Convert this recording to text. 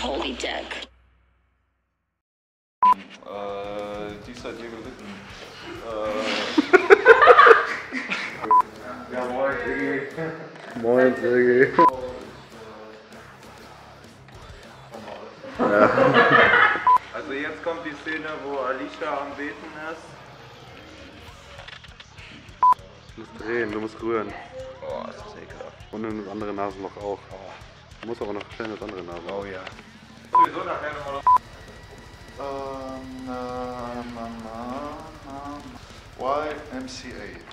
holy deck. Die ist halt hier gelitten. Ja, moin, Diggi. Moin, Diggi. Ja. Also jetzt kommt die Szene, wo Alicia am Beten ist. Du musst drehen, du musst rühren. Oh, ist das ekelhaft. Und in das andere Nasenloch auch. Du musst aber noch schnell in das andere Nasenloch. Oh ja. Sowieso nachher nochmal. YMCA.